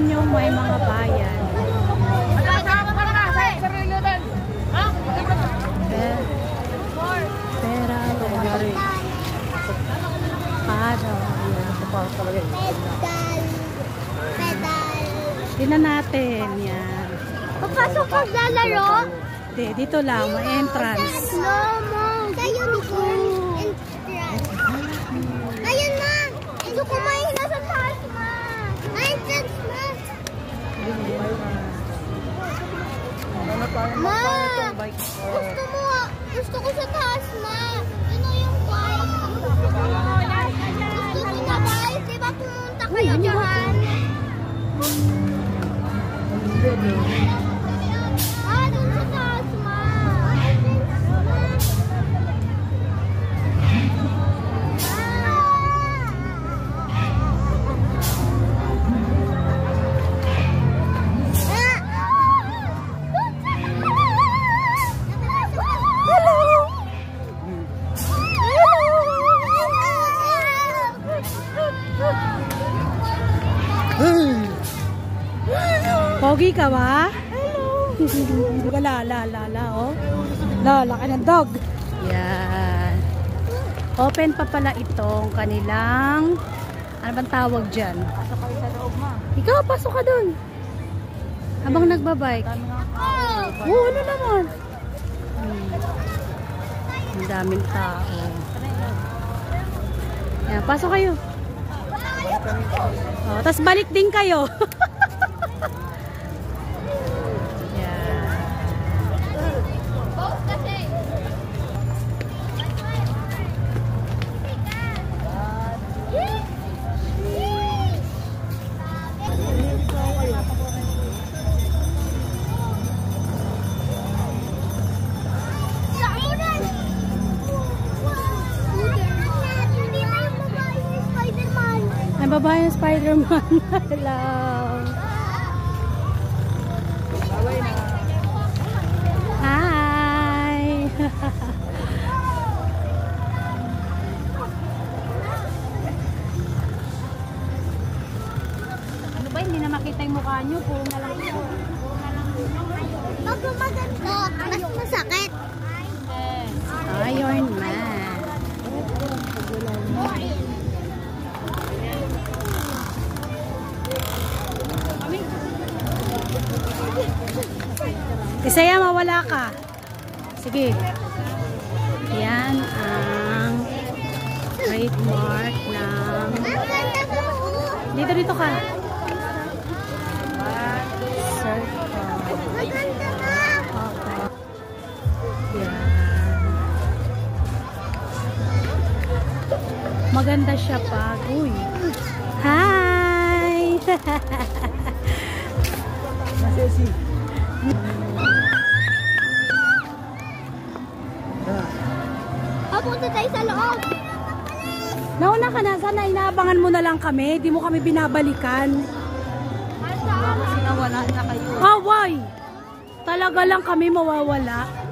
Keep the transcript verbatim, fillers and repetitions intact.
naman yung may mga bayan. Pera, pera. Pado. Pedal. Pedal. Tingnan natin. Yan. Papasok ka lalaro? Di, dito lang. May entrance. No, mom. Sa unicorn. Entrance. Ayun na. Ito kumain na sa taas, ma. Entrance, ma. Ma. Gusto mo. Gusto ko sa taas, ma. Ano yung quiet? Gusto ko na guys. Diba pumunta kayo dyan? Ah, dun sa taas, ma. Pogi ka ba? Hello. La, la, la, la, oh. La, laki ng dog. Yan. Open pa pala itong kanilang, ano bang tawag dyan? Pasok kayo sa loob, ma. Ikaw, pasok ka dun. Habang nagbabike. Oo, ano naman? Hmm. Ang daming tao. Yan, pasok kayo. Oh, tapos balik din kayo. Ang babae ng Spider-Man. Hello. Hi. Ano ba? Hindi na makita yung mukha nyo. Puro na lang. Pag maganda, mas masakit. Iron Man. Isaya, mawala ka. Sige. Yan ang trademark ng... Dito, dito ka. Circle. Maganda ka. Okay. Yan. Maganda siya pa. Uy. Hi! Masesi. Papunta tayo sa loob. Nauna ka na, sana inaabangan mo na lang kami. Di mo kami binabalikan. Kasi nawala na kayo. Ah, why? Talaga lang kami mawawala.